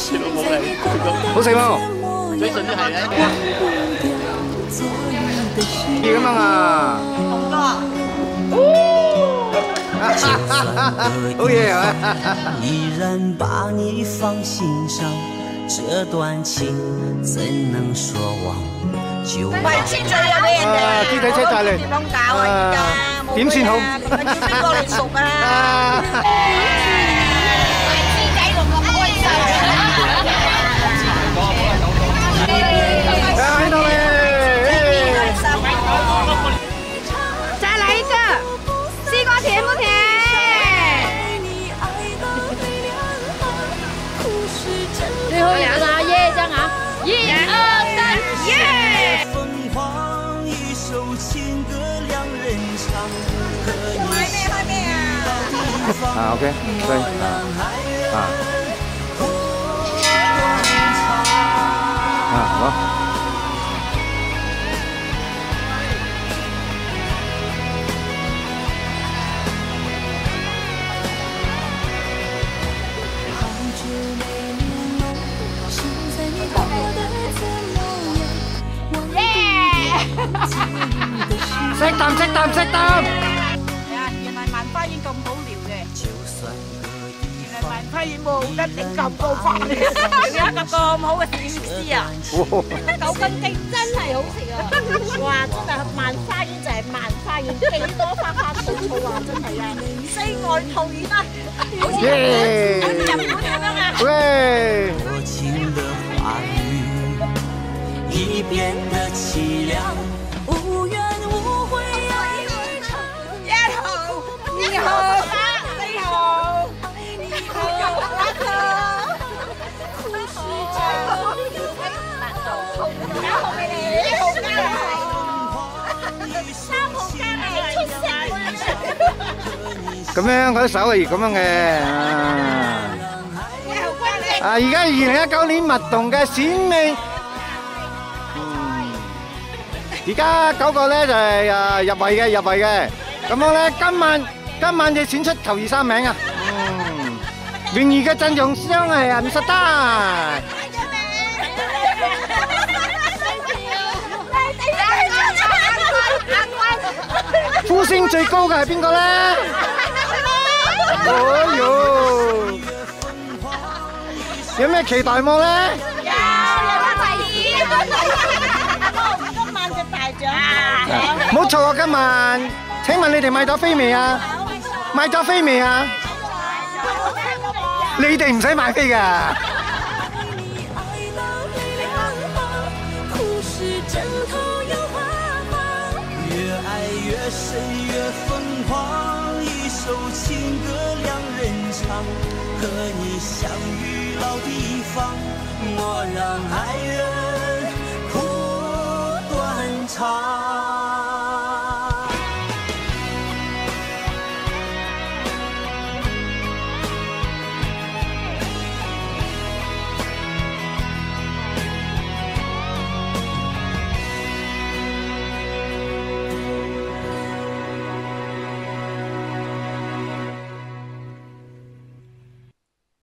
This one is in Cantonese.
算老母嚟， 好食喎， 最順都係嘅。 要咁樣啊！ 紅哥， 好嘢啊！ 依然把你放心上，這段情怎能說忘就忘？ 喂，切嘴啊俾人哋， 豬仔切晒你， 點樣搞啊？而家點算好？ 要邊個嚟熟啊？豬仔仲咁開心。 喺度咧！ 再來一個，西瓜甜不甜？最後兩個耶，這樣啊，1、2、3，耶！ 開咩啊 OK， 對好。熄啖！ 原來萬花園咁好聊嘅，原來萬花園冇一定咁高飯嘅，有一個咁好嘅點師啊！九斤雞真係好食啊！哇，真係萬花園就係萬花園，幾多花花草草啊！真係啊，世外桃源啊！好似日本咁樣啊！ 喂！ 多情的話語已變得凄涼，無怨無悔愛一場。 1號、2號、4號、 咁樣嗰啲手係咁樣嘅而家2019年蜜動嘅選美，而家9個咧就係入圍嘅，咁樣咧今晚就選出頭2、3名啊！榮譽嘅陣容將係50單。呼聲最高嘅係邊個咧？哎呦！有咩期待望咧？ 有今晚嘅大獎。 冇錯啊！今晚，請問你哋買咗飛未啊？買咗飛未啊？你哋唔使買飛㗎。 深越瘋狂，一首情歌兩人唱，和你相遇老地方，莫讓愛人哭斷腸。